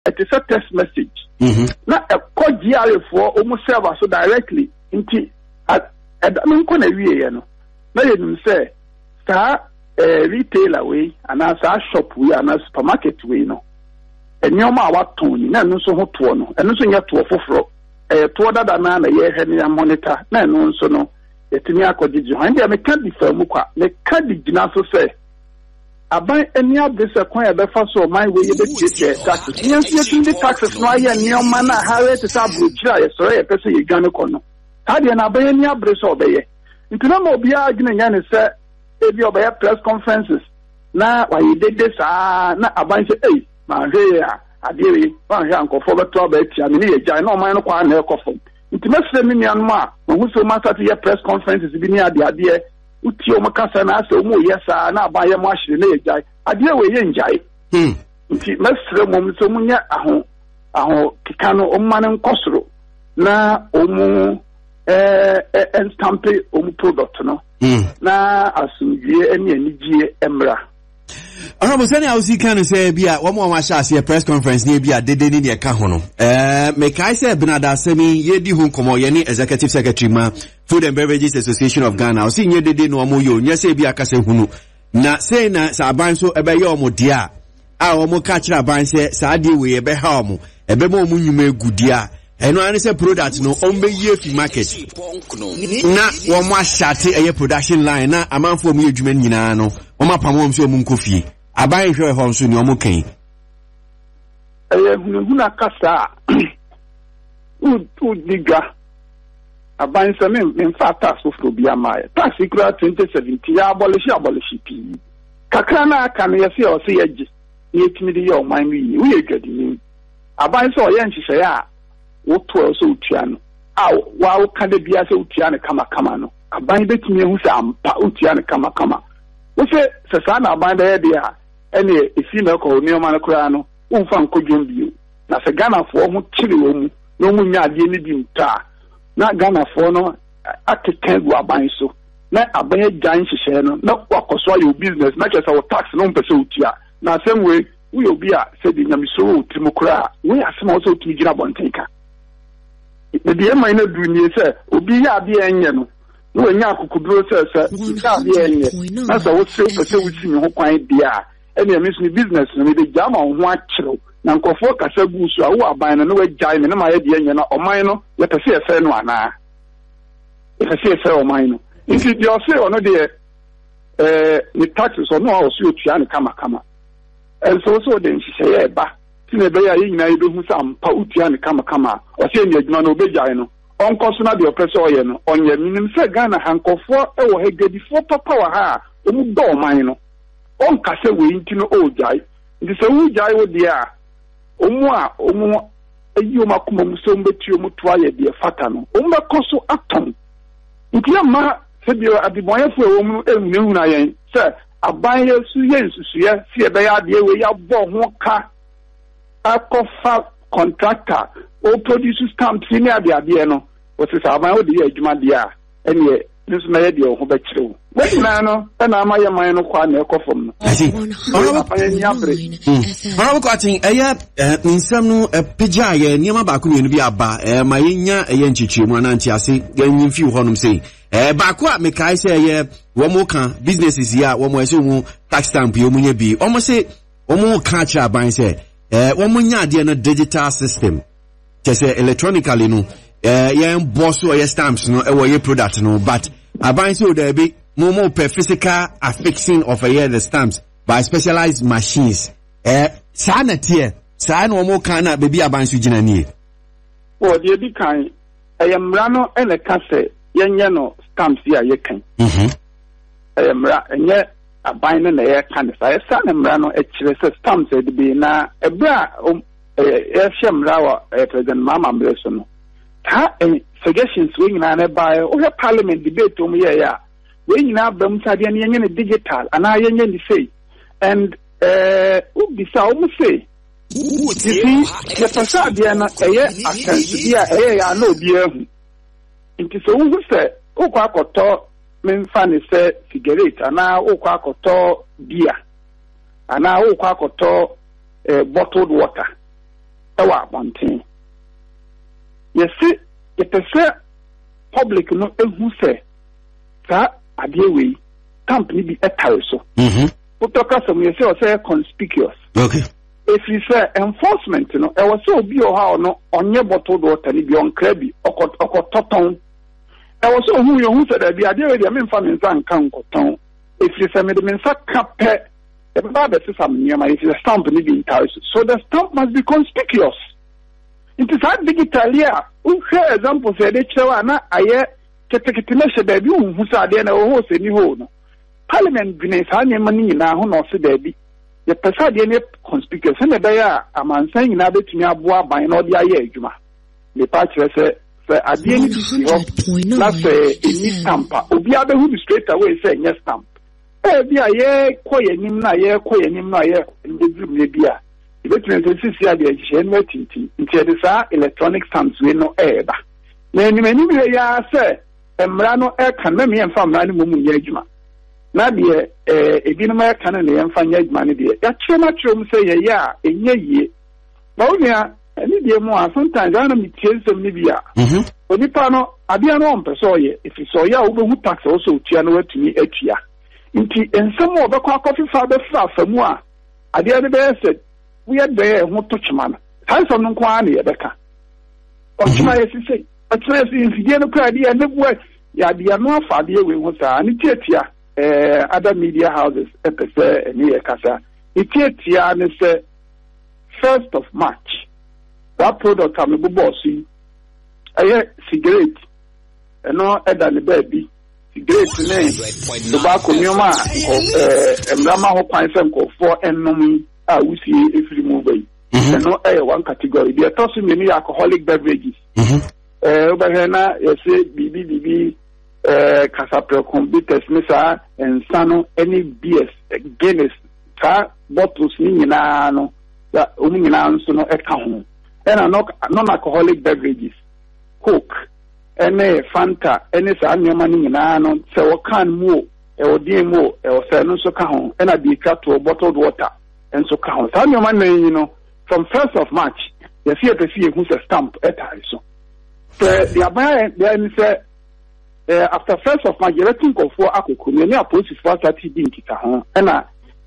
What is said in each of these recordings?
it is a text message. Na a call GRA for almost server so directly into at don't come away, no. Na you say, sir, retailer way, and as a shop way, and a supermarket way, no. And your ma what tone, no so hot one, and no so yet to a fofro, to other than a year heading a monitor, no so no. Etimia ko didi han dia me ka di famu kwa me ka di gina so say aban eni abese kwan e be fa so man we ye be tie taxes nyen ye the taxes no aye nioma na hare te sa brochira ye so ye pese ye gane ko no ka dia na aban eni abre so be ye ntuna mo bia agina nya ne say e bi oba press conferences na wa ye dede sa na aban say eh ma hwe ya adiri wa hwe ankofo be to ba tia me ne ye gyan na o man no kwa na e kofo intimate me nianma who so master to your press conferences bi ni ade uti o makasa na ase o mu yesa na abaye mo ahire na yejai ade we ye njai inti mesre mom so munya aho kika no o mane nkosoro na o mu enstampe o mu product no na asumdie eni anigye emra. Honorable Sani Ausi can say bia one more shas here press conference near bia de ni ka ho no make I say Benada Semi ye di hu komo ye ni executive secretary ma Food and Beverages Association of Ghana o si nye de no mo yo nye say bia ka se hunu na say na sa aban so ebe ye omo dia a omo ka kira aban say sa de we ebe ha omo ebe mo mu nyuma egudia eno an say product no ombe ye fi market na wo mo ashate eye production line na amanfo mu edwuma nyina no wo ma pamom so mu nkofie aban hwe ho nso ni omo kan huna kasa u diga aban se men fa tax of bia mai tax ikura 2017 ya abolish pi kakra na aka no yesi o se yaji ni etimi de yo man wi we edwadi ni aban se o ye nhihye ya wo to so utua no wa wo ka de bia se utua ne kama no aban betimi hu se ampa utua ne kama wo se sa na aban da ye dia ene esi na ko ni o man kura no umfa nkodwom bio na se Ghana fo ho kiri wo mu no mu nya ade ni bi nta na Ghana fo no ateka gu aban so na aban agyan hyehyɛ no na wakoso ayo business na kyesa wo tax no mpese utia na same way we obi a se di nyamiso utimo kura we asema wo so utimi gira bontenka e di ema ina du ni se obi ya ade enye no no enya akukuduro se ya ade enye na so wo se pese wuti mi ho kwan dia ene emisu ni business no de jama ho akyerew na nkofo kasa gu so a wo aban no we jai me na ma ye de enye na oman no ye pese efe no ana e pese efe oman no nti de o se ono de ni taxes ono a o se otua ne kama so de nhihye ba tine be ya nyina ye be hu sam pa otua ne kama o se ni adwuma no obejai no onko so na de opese oye no onye minim se Ghana hankofo e wo hegedifo papa wa ha o mu do oman no on kase we nti no ojai nti se wu jai wo dia omu ayi makuma musom betu omu to aye de fata no omu bekoso atom nti ma se bi adibonyefo e omu ehunu na yen se aban yesu yensusuye se be ya de we ya bo ho ka akofa contractor o produce stamp ni ade no o se aban o de ya adwuma de a ene this na ye de ho be kirew we na no na amaye man no kwa na ekofom no Honorable Kwatin eya nsam no pija ye niam ba ko menu bi aba ma yenya eye nchichimu ananti ase yenyin fi honum sei ba ko a mekai se ye wo mo kan businesses ya wo mo ese mu tax stamp yo munye bi o mo se wo mo kan cha ban se wo mo nya de no digital system just electronically no yen boss o ye stamps no e wo ye product no but aban se o da bi more per physical affixing of the stamps by specialized machines. Sanity, sign or more kind of baby abansu jinani. Oh, the big kind. I am Rano and a casse, yano stamps here, you can. I am and yet a bind in the air kind of I son and Rano, a stamps at be na a bra, a sham rawa, President Mama Bresson. Ha, and suggestions swinging on a by or a parliament debate to me, yeah. When now them said digital and I say and be so say you see the facade I know dear it is always say o kwakoto men fan say cigarette and now o kwakoto beer and now o kwakoto bottled water ewa abonten yesi yepese public no ehu se sa ade we stamp ni bi etare so utoka some yesi o say conspicuous okay if you say enforcement no e was so bi o ha no onye bottled water ni bi on krabi okototon e was so hu yo hu se da bi ade we dia me mfa me nsa nka nkoton if you say me de me nsa kape e ba be se sam nyama if the stamp ni bi entire so the stamp must be conspicuous. It is hard digitally a example say de chewa na aye ketekete na she da bi hu sa de na ho se ni ho no parliament bi ne sa nyama ni na ho no se da bi the person dey conspicuous and the amansan nyina betumi aboa ban na odi aye adwuma me pa kire se ade ni bi ho na se any stamp obi abehu bi straight away say yes stamp bi aye koyenim na aye koyenim na aye ndedrum ne bia e betumi to sisi ade ahye no atinti nti de sa electronic stamps we no eba na ni bi ya se emra no e kan na me emfa mra ne mumu nya adwuma na de ebinum ya kan na yemfa nya adwuma ne de ya chema chom se ye ya enye yie ba onia ani de mu a sometimes ana mi tiensem ne bia onipa no abia no ompeso ye ifi so ya wo behu tax also tua no watumi atua nti ensem wo bekwa kofifa be fra famu a ade ne be se we had be ho to chima na hansom no kwa na ye beka o chima ye sise o chima ye infidie no kwa de ne bu ya de no afa de we ho sa ani tietia other media houses epese any kasa itiatia ne say 1st of March that product am go boss yi aye cigarette eno eda ne baby cigarette ne tobacco nyoma emrama ho kwan sem ko for ennom a wusi efiri mu bai eno one category the tosu many alcoholic beverages obahena yese bibi Casapre computers Missa and Sano any BS Guinness car bottles nina no that umina so no eka and non-alcoholic beverages Coke any Fanta any anyama nina no so can mo e odimo e o se no so ka ho and be cut to bottled water and so ka ho so anyama from 1st of March you see who's a stamp etare so the abaya there say after 1st of March, you think of 4 akoko. Many are police for 30 din kita ho. Na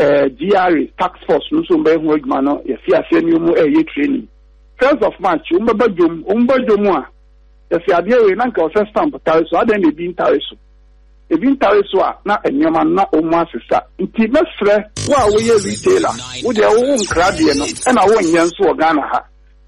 GRA tax force no so be ho adwuma no. You see asenu mu training. 1st of March, umbadom a. You see ade we na nka o stamp tare so adan e bi ntare so. E bi ntare so a na enyoma na o mu asesa. Nti na frɛ wa wo ye retailer. Wo de wo nkra de no. Na wo nyen so Ghana ha.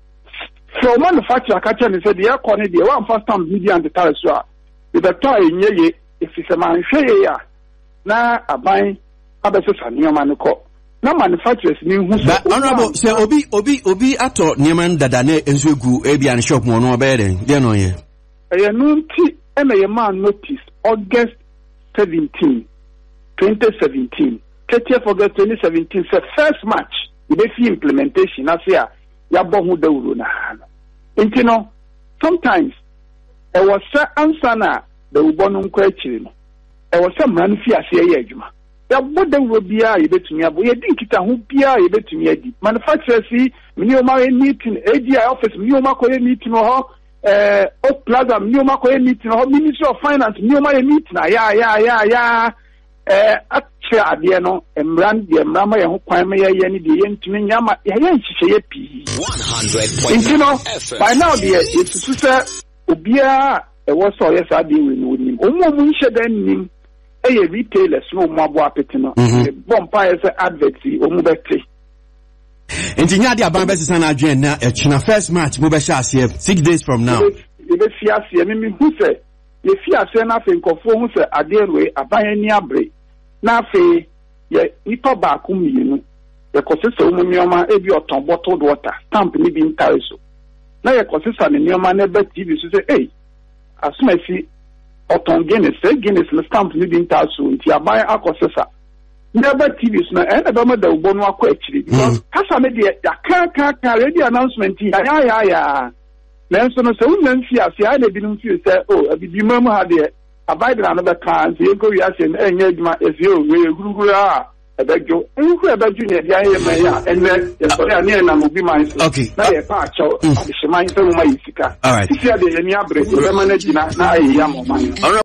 So manufacturer ka tell me say the air de one first stamp media and tare so a the toy nye if it's a man share ya na aban abeso sanioma no ko na manufacturers ni hu so honorable say obi ato nieman dada na enso gu ebian shop mo no obere de no ye no nti na ye man notice August 17 2017 30th August 2017 say 1st March we be see implementation na say ya bo hu dawuro na nti no sometimes e was answer na the ubonu nkwa akiri no e was man fi ase ye adwuma ya boda wo bia ye betumi abo ye din kita ho bia ye betumi adi manufacturers si mini o ma meeting AGI office mini o ma ko meeting ho Oak Plaza mini o ma ko meeting ho Ministry of Finance mini o ma meeting ya atche ade no emran de emrama ye ho kwan me ye ni de ye ntumi nyama ye nhihye ye pi 100.9 by now the it's so obia e was so yes ade we no nim omo nhye dan nim e ye retailers no mo abo apete no bompa ye say advert omo beti engineer de aban besi sana adwen na e china 1st March mo be sha ase 6 days from now e be fi ase me hu say ye fi ase na fe nkofo hu say ade we aban ni abre na fe ye ito ba ku mienu ye kosese omo nyoma e bi oton bottled water stamp ni bi ntare so na ye kosesa ne nyoma na be TV so say asuma si oton Guinness na stamp ni bi ntare so nti aban akosesa never TV so na e be ma da ubo no akọ akiri because kasa me de ya kan radio announcement ya na nso no se unyan fi ase ai na bi no fi say abibi mamu ha de abai de na be kan se ko wi ase enye adwuma ese we guruguru a ebejo nku ebeju ne dia ye me ya enne ye so ya ne na mo bi man so okay na ye pa acho adishman so mo ma yisika all right tia de ye ni abre be manage na ayi ya mo man